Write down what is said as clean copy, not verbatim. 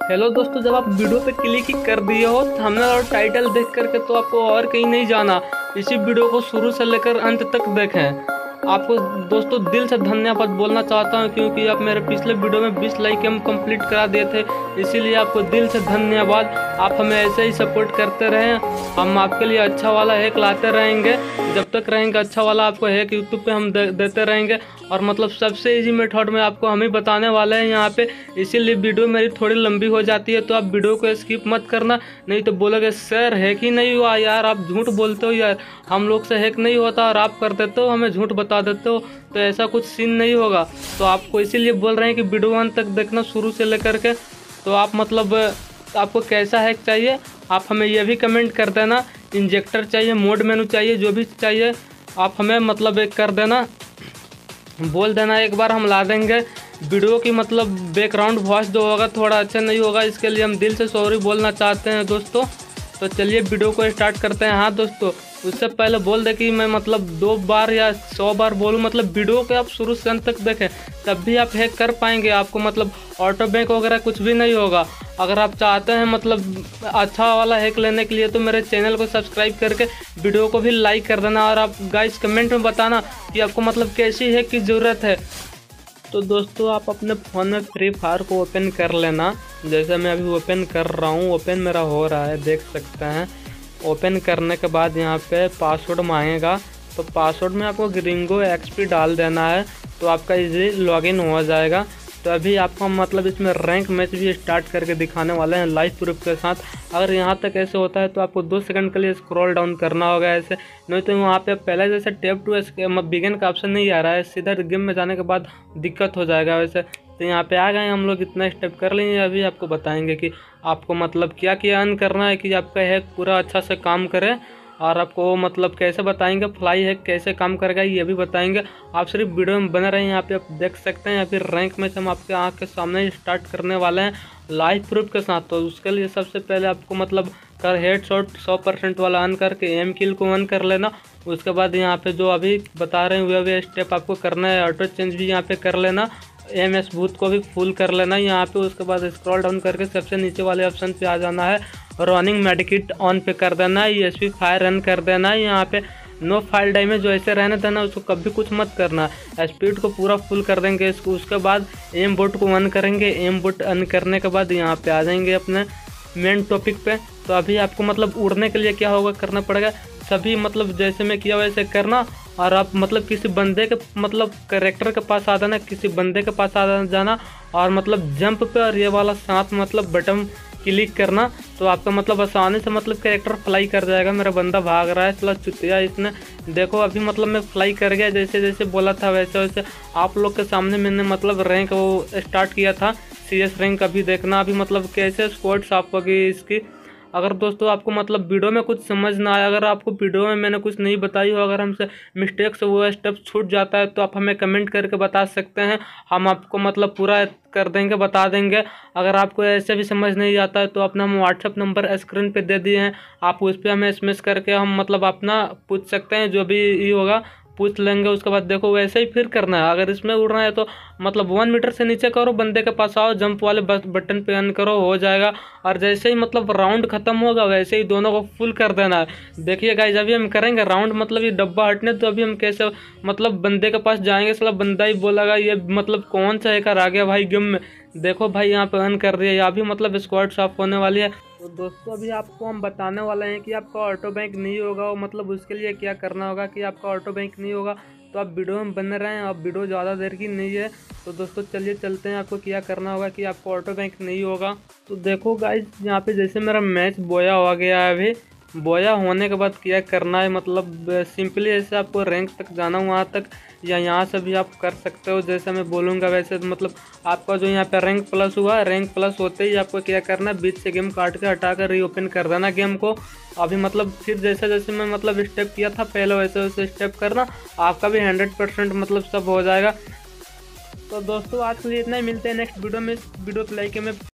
Hello दोस्तों, जब आप वीडियो पे क्लिक ही कर दिए हो थंबनेल और टाइटल देख करके तो आपको और कहीं नहीं जाना। इसी वीडियो को शुरू से लेकर अंत तक देखें। आपको दोस्तों दिल से धन्यवाद बोलना चाहता हूं, क्योंकि आप मेरे पिछले वीडियो में 20 लाइक हम कंप्लीट करा दिए थे। इसीलिए आपको दिल से धन्यवाद। आप हमें ऐसे ही सपोर्ट करते रहें। हम आपके लिए अच्छा वाला हैक लाते रहेंगे। जब तक रहेंगे अच्छा वाला आपको हैक यूट्यूब पे हम देते रहेंगे। और मतलब सबसे इजी मेथड में आपको हम ही बताने वाले हैं यहाँ पे। इसीलिए वीडियो मेरी थोड़ी लंबी हो जाती है, तो आप वीडियो को स्किप मत करना, नहीं तो बोलोगे सर हैक ही नहीं हुआ यार, आप झूठ बोलते हो यार, हम लोग से हैक नहीं होता और आप कर देते हो, हमें झूठ बता देते हो। तो ऐसा कुछ सीन नहीं होगा। तो आपको इसीलिए बोल रहे हैं कि वीडियो अंत तक देखना शुरू से लेकर के। तो आप मतलब आपको कैसा हैक चाहिए आप हमें यह भी कमेंट कर देना। इंजेक्टर चाहिए, मोड मेनू चाहिए, जो भी चाहिए आप हमें मतलब एक कर देना, बोल देना, एक बार हम ला देंगे। वीडियो की मतलब बैकग्राउंड वॉइस जो होगा थोड़ा अच्छा नहीं होगा, इसके लिए हम दिल से सॉरी बोलना चाहते हैं दोस्तों। तो चलिए वीडियो को स्टार्ट करते हैं। हाँ दोस्तों, उससे पहले बोल दे कि मैं मतलब 2 बार या 100 बार बोलूँ, मतलब वीडियो के आप शुरू से अंत तक देखें तब भी आप हैक कर पाएंगे। आपको मतलब ऑटो बैंक वगैरह कुछ भी नहीं होगा। अगर आप चाहते हैं मतलब अच्छा वाला हैक लेने के लिए तो मेरे चैनल को सब्सक्राइब करके वीडियो को भी लाइक कर देना। और आप गाइस कमेंट में बताना कि आपको मतलब कैसी हैक की ज़रूरत है। तो दोस्तों आप अपने फ़ोन में फ्री फायर को ओपन कर लेना। जैसे मैं अभी ओपन कर रहा हूँ, ओपन मेरा हो रहा है, देख सकते हैं। ओपन करने के बाद यहाँ पे पासवर्ड मांगेगा, तो पासवर्ड में आपको ग्रिंगो एक्सपी डाल देना है, तो आपका इजी लॉगिन हो जाएगा। तो अभी आपको मतलब इसमें रैंक मैच भी स्टार्ट करके दिखाने वाले हैं लाइव प्रूफ के साथ। अगर यहाँ तक ऐसे होता है तो आपको 2 सेकंड के लिए स्क्रॉल डाउन करना होगा ऐसे, नहीं तो वहाँ पे पहले जैसे टैप टू बिगिन का ऑप्शन नहीं आ रहा है, सीधा गेम में जाने के बाद दिक्कत हो जाएगा वैसे। तो यहाँ पे आ गए हम लोग, इतना स्टेप कर लेंगे। अभी आपको बताएंगे कि आपको मतलब क्या क्या अर्न करना है कि आपका हैक पूरा अच्छा से काम करे। और आपको मतलब कैसे बताएंगे फ्लाई हैक कैसे काम करेगा ये भी बताएंगे। आप सिर्फ वीडियो में बने रहें। यहाँ पे आप देख सकते हैं या फिर रैंक मैच हम आपके आँख के सामने ही स्टार्ट करने वाले हैं लाइव प्रूफ के साथ। तो उसके लिए सबसे पहले आपको मतलब कर हेड शॉट 100% वाला ऑन करके एम किल को ऑन कर लेना। उसके बाद यहाँ पे जो अभी बता रहे हैं वे स्टेप आपको करना है। ऑटो चेंज भी यहाँ पे कर लेना, एम एस बूथ को भी फुल कर लेना यहाँ पे। उसके बाद स्क्रॉल डाउन करके सबसे नीचे वाले ऑप्शन पे आ जाना है, रनिंग मेडिकिट ऑन पे कर देना है, यूएसपी फायर रन कर देना है। यहाँ पे नो फाइल डैमेज जो ऐसे रहने देना, उसको कभी कुछ मत करना। स्पीड को पूरा फुल कर देंगे इसको। उसके बाद एम बोट को ऑन करेंगे। एम बोट ऑन करने के बाद यहाँ पे आ जाएंगे अपने मेन टॉपिक पे। तो अभी आपको मतलब उड़ने के लिए क्या होगा करना पड़ेगा, सभी मतलब जैसे मैं किया वैसे करना। और आप मतलब किसी बंदे के मतलब कैरेक्टर के पास आ जाना, किसी बंदे के पास आ जाना और मतलब जंप पे और ये वाला साथ मतलब बटन क्लिक करना, तो आपका मतलब आसानी से मतलब कैरेक्टर फ्लाई कर जाएगा। मेरा बंदा भाग रहा है, चला चुतिया इसने, देखो अभी मतलब मैं फ्लाई कर गया जैसे जैसे बोला था वैसे वैसे। आप लोग के सामने मैंने मतलब रैंक वो स्टार्ट किया था, CS रैंक। अभी देखना अभी मतलब कैसे स्क्वाड साफ होगी इसकी। अगर दोस्तों आपको मतलब वीडियो में कुछ समझ ना आया, अगर आपको वीडियो में मैंने कुछ नहीं बताई हो, अगर हमसे मिस्टेक से वो स्टेप छूट जाता है तो आप हमें कमेंट करके बता सकते हैं। हम आपको मतलब पूरा कर देंगे, बता देंगे। अगर आपको ऐसे भी समझ नहीं आता है तो अपना हम व्हाट्सअप नंबर स्क्रीन पे दे दिए हैं, आप उस पर हमें SMS करके हम मतलब अपना पूछ सकते हैं, जो भी ये होगा पूछ लेंगे। उसके बाद देखो वैसे ही फिर करना है। अगर इसमें उड़ना है तो मतलब 1 मीटर से नीचे करो, बंदे के पास आओ, जंप वाले बटन पे ऑन करो, हो जाएगा। और जैसे ही मतलब राउंड खत्म होगा वैसे ही दोनों को फुल कर देना है। देखिए गाइस अभी हम करेंगे राउंड, मतलब ये डब्बा हटने, तो अभी हम कैसे मतलब बंदे के पास जाएंगे, साला बंदा ही बोलेगा ये मतलब कौन सा हैकर आ गया भाई गेम में। देखो भाई यहाँ पे ऑन कर दिया, यहाँ भी मतलब स्क्वाड साफ होने वाली है। तो दोस्तों अभी आपको हम बताने वाले हैं कि आपका ऑटो बैंक नहीं होगा, और मतलब उसके लिए क्या करना होगा कि आपका ऑटो बैंक नहीं होगा। तो आप वीडियो में बने रहें, अब वीडियो ज़्यादा देर की नहीं है। तो दोस्तों चलिए चलते हैं, आपको क्या करना होगा कि आपको ऑटो बैंक नहीं होगा। तो देखो गाइस यहाँ पे जैसे मेरा मैच बोया हो गया है, अभी बोया होने के बाद क्या करना है मतलब सिंपली ऐसे आपको रैंक तक जाना, वहाँ तक या यहाँ से भी आप कर सकते हो जैसे मैं बोलूँगा वैसे। मतलब आपका जो यहाँ पे रैंक प्लस हुआ, रैंक प्लस होते ही आपको क्या करना है, बीच से गेम काट के हटा कर रीओपन कर देना गेम को। अभी मतलब फिर जैसे जैसे मैं मतलब स्टेप किया था पहले वैसे वैसे स्टेप करना, आपका भी 100% मतलब सब हो जाएगा। तो दोस्तों आज के लिए इतना ही, मिलते हैं नेक्स्ट वीडियो में। इस वीडियो को लाइक में